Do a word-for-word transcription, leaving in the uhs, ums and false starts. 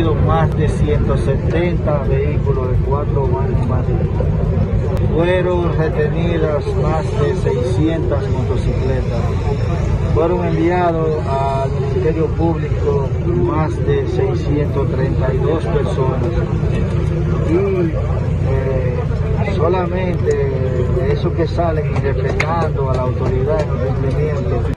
detenido más de ciento setenta vehículos de cuatro años más. Fueron retenidas más de seiscientas motocicletas. Fueron enviados al Ministerio Público más de seiscientas treinta y dos personas. Y eh, solamente esos que salen irrespetando a la autoridad en cumplimiento